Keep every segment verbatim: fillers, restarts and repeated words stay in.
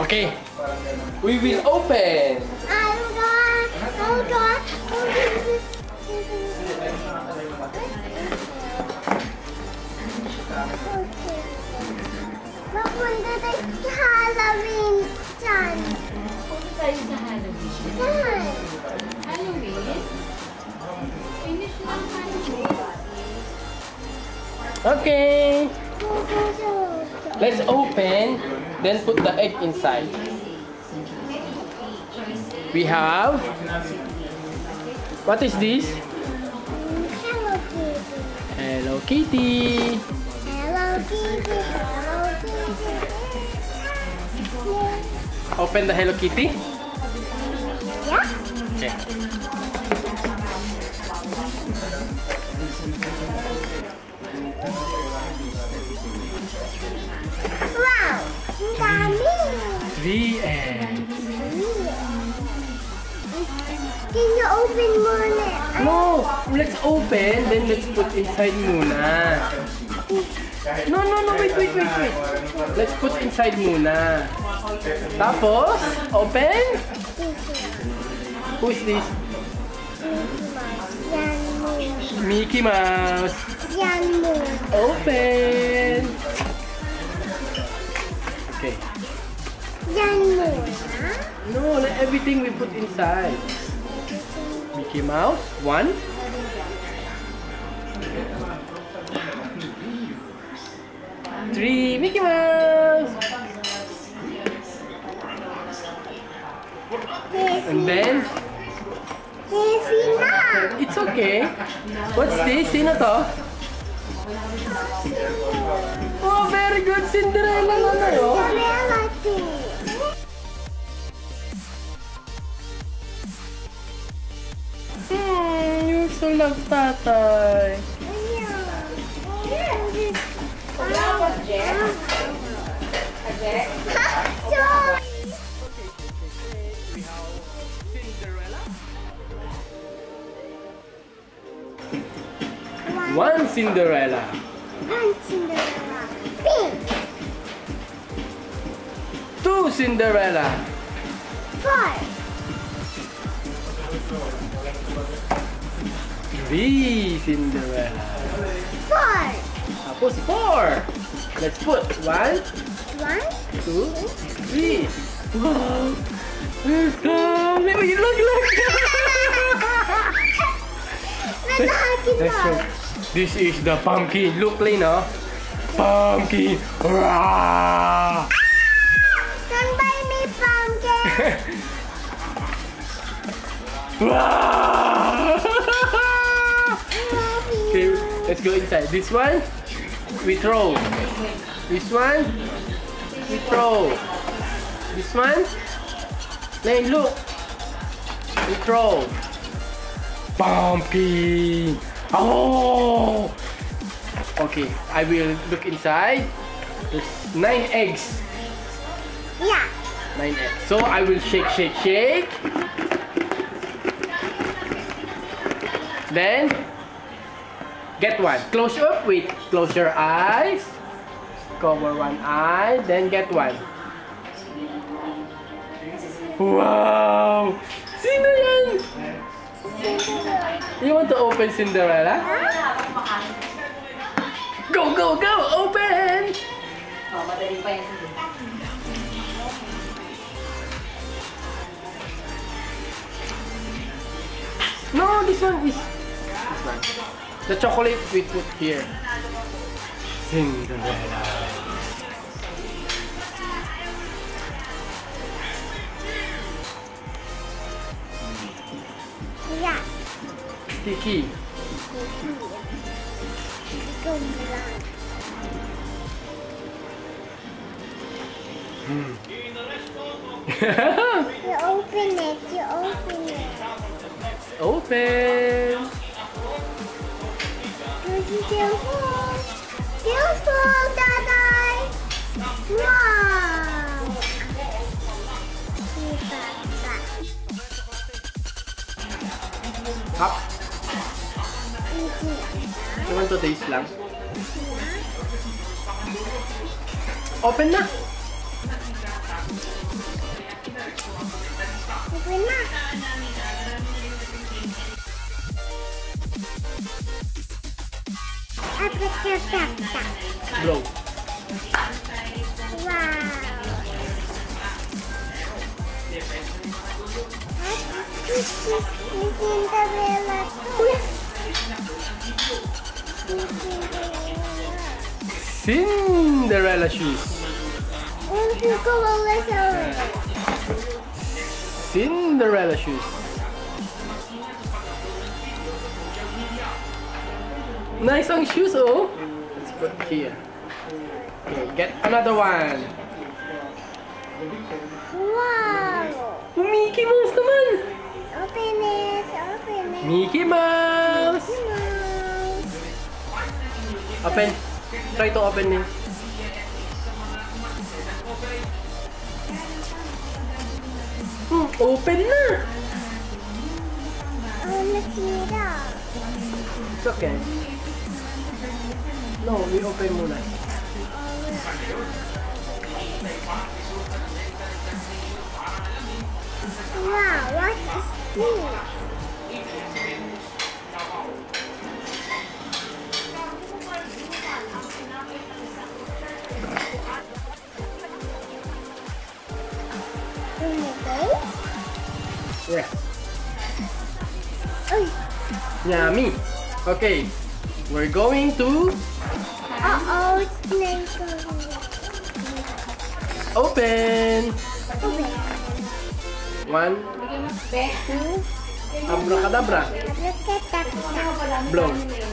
Okay. We will open. Hold on. Hold on. Papunta tayo sa Halloween dyan. Punta tayo sa Halloween. Saan? Halloween? Finish lang Halloween. Okay. Let's open. Then put the egg inside. We have. What is this? Hello Kitty. Hello Kitty. Hello Kitty. Hello Kitty. Open the Hello Kitty. Yeah? Okay. Wow! Ang dami! Three eggs. Can you open muna? No, let's open. Then let's put inside muna. No, no, no. Wait, wait, wait, wait. Let's put inside muna. Tapos, open. Who is this? Yan mo. Mickey Mouse. Yan mo. Open. Okay. Yan mo. Ha? No, not everything we put inside. Mickey Mouse. One. Three. Mickey Mouse. And then, Heavy na. it's okay. What's this? Sino to? Oh, very good. Cinderella na tayo. Cinderella tea. Hmm, you so love tatay. Sorry. We have Cinderella. One Cinderella. One Cinderella. Pink. Two Cinderella. Four. Three Cinderella. Four. Tapos four. Let's put one, One. two, three. Wow. Let's go. Wait, look, look. Let's show. This is the pumpkin. Look, Lena. Pumpkin. Rah! Don't buy me pumpkin. Wow! Okay, let's go inside. This one, we throw. This one, we throw. This one, then look, we throw. Pumpkin. Oh! Okay, I will look inside. There's nine eggs. Yeah. Nine eggs. So I will shake, shake, shake. Then get one. Close up. Wait. Close your eyes. Cover one eye. Then get one. Wow! Sino yan? You want to open Cinderella? Go, go, go! Open! Oh, madali pa yan. No, this one is this one. The chocolate we put here. Cinderella. Yeah. Sticky. Ikaw na lang. Hmm. You open it. You open it. Open. Beautiful. Beautiful, Daddy. Wow. Hop. You want to taste lang? Open na. Open na. Abracadabra. Blow. Wow. This is Cinderella too. Cinderella shoes. And you go a little. Cinderella shoes. Nice on shoes, oh. Let's put here. Okay, get another one. Wow. Oh, Mickey Mouse naman. Open it. Open it. Mickey Mouse. Mouse. Open. Try to open it. Hmm, open na. Oh, nasira. It's okay. No, we open muna. Wow, what is this? Okay. Yeah. Uy. Yummy. Okay. We're going to Uh-oh, snake. open. Open. One. Bigyan mo, be. Abracadabra. Abracadabra. Blow.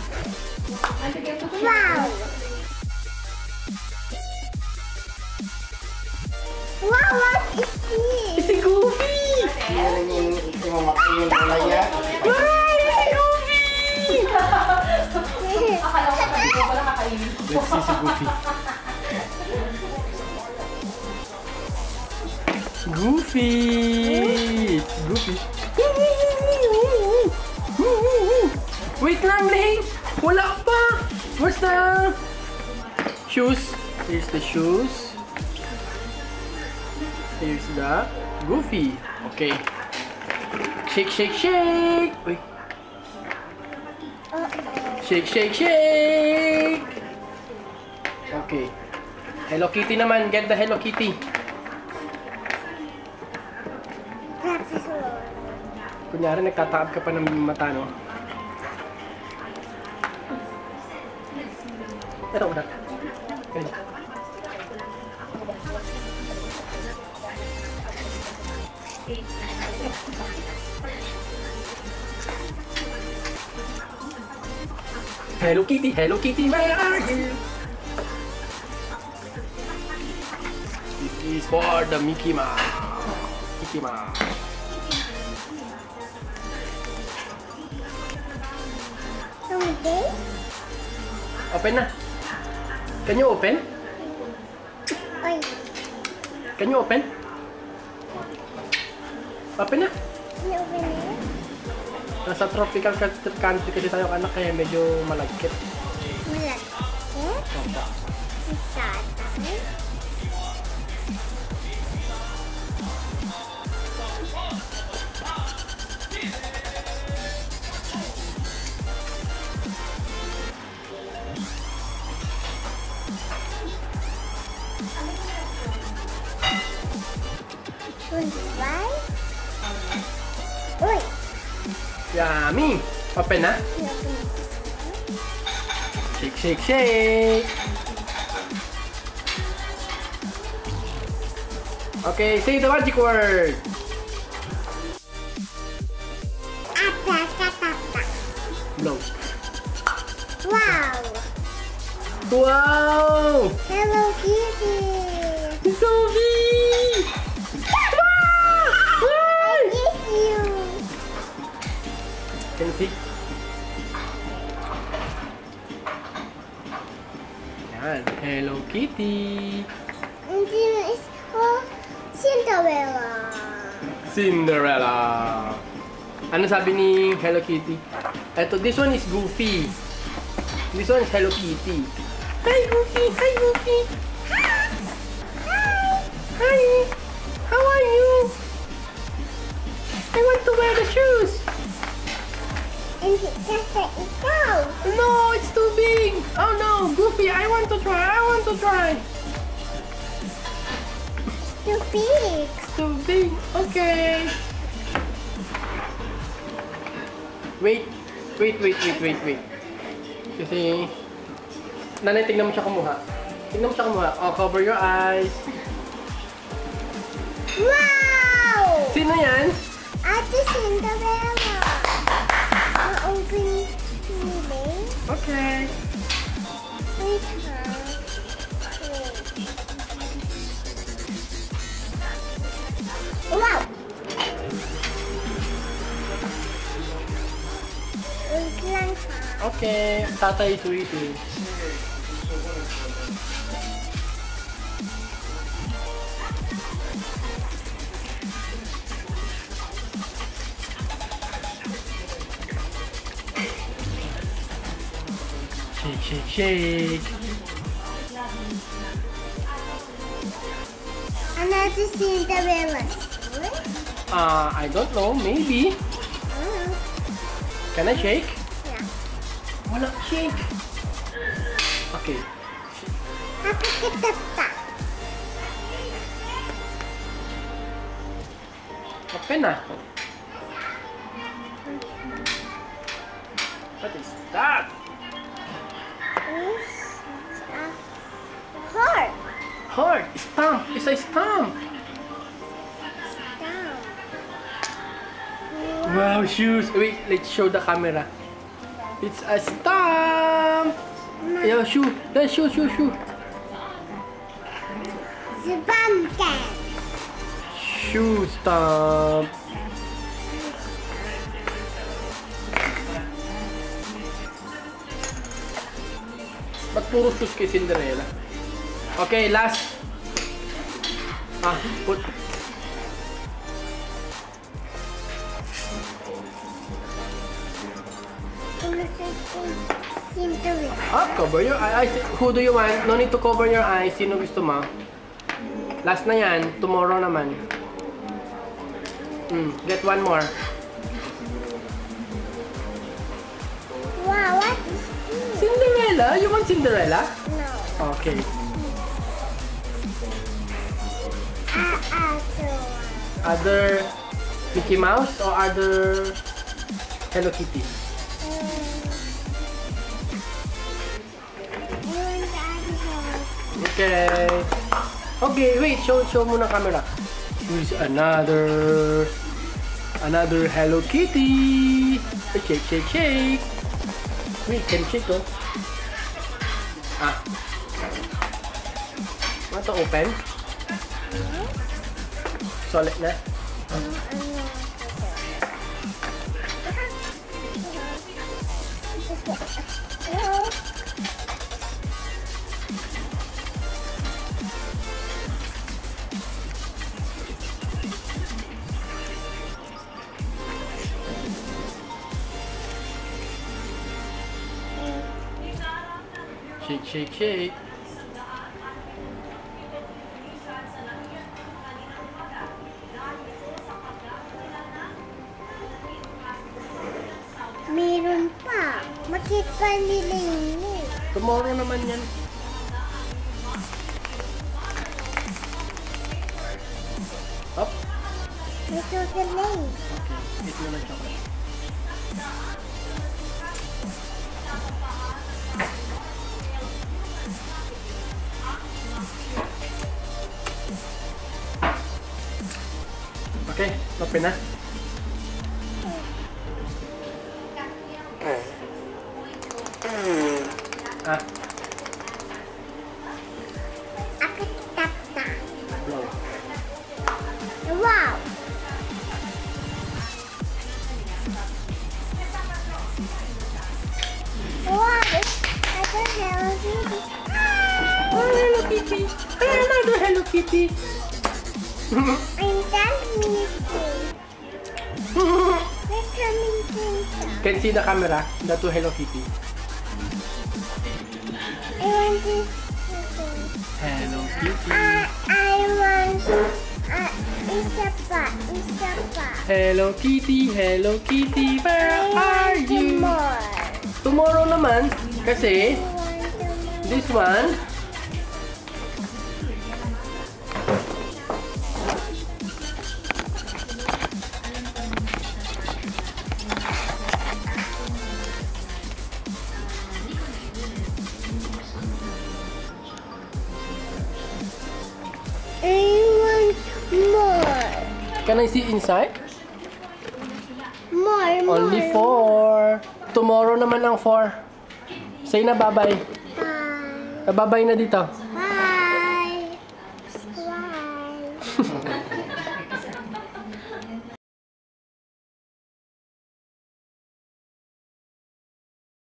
Wow. Wow, what is this? It's a Goofy. Wow, Akala ko kasi ko pala kakainin. Let's see si Goofy. Goofy. Goofy. Wait lang, Ling. Wala pa. Where's the shoes? Here's the shoes. Here's the Goofy. Okay. Shake, shake, shake. Wait. Shake, shake, shake. Okay. Hello Kitty naman. Get the Hello Kitty. Kunyari, nagtataab ka pa ng mata, no? Ito, udah. Ganyan. Hello Kitty, Hello Kitty, where are you? This is for the Mickey Mouse. Mickey Mouse. Okay. Open na. Can you open? Oy. Can you open? Open na. Can you open it? Nasa tropical country kasi tayo anak kaya medyo malagkit. Malagkit? Opo. Tatay? twenty-five? Uy! Yummy! Open na. Can you open it? Shake, shake, shake! Okay, say the magic word! Abracadabra. Blow. Wow! Wow! Hello Kitty! Sophie! I miss you! Can you see? Yan. Hello Kitty! And this is oh, Cinderella. Cinderella! Ano sabi ni Hello Kitty? Eto, this one is Goofy. This one is Hello Kitty. Hi Goofy! Hi Goofy! Hi! Hi! How are you? I want to wear the shoes. And it just let it go. No, it's too big. Oh no, Goofy, I want to try. I want to try. Too big. It's too big. Okay. Wait, wait, wait, wait, wait, wait. Kasi, nanay, tignan mo siya kumuha. Tignan mo siya kumuha. Oh, cover your eyes. Wow! Sino yan? Ate Cinderella. Ma-open feeling. Okay. Wait, ha? Wait. Wow! Wait lang, ha? Okay, tatay is waiting. Shake, shake, shake. Another Cinderella. Uh, I don't know, maybe. Mm. Can I shake? Yeah. Wala, shake. Okay. Napakitata. Open na. What is that? This is a heart. Heart. Stamp. It's a stamp. Down. Wow, shoes. Wait, let's show the camera. It's a stamp. Yeah, shoe. Yeah, shoe, shoe, shoe. The pumpkin. Shoe stamp. Ba't puro shoes kay Cinderella? Okay, last. Ah, put. Cinderella. Ah, cover your eyes. Who do you want? No need to cover your eyes. Sino gusto mo? Last na yan. Tomorrow naman. Hmm, get one more. Wow, what is this? Cinderella? You want Cinderella? No. Okay. Uh, other one. Other Mickey Mouse or other Hello Kitty? Okay. Okay, wait. Show show muna camera. Here's another another Hello Kitty. Shake, shake, shake. Wait, can shake oh. Ah. Want to open? Solid na. Shake, shake, shake. Meron pa. Makita nila yun eh. Tomorrow naman yan. Up. Ito delay. Okay, eat mo ng chocolate. Okay, open na. Ah, Akitata. blow. Wow. Wow. I don't have a Oh, Hello Kitty. Hey, another Hello Kitty. I'm done meeting. We're coming to Can see the camera, the two Hello Kitty. I want to. Hello Kitty. I, I want Ah, isa pa, isa pa. Hello Kitty, Hello Kitty, where are I want you? more. Tomorrow naman, kasi I want more. this one, I want more. can I see inside? More, more. Only four. Tomorrow naman ang four. Say na bye-bye. Bye. Ah, bye-bye na dito.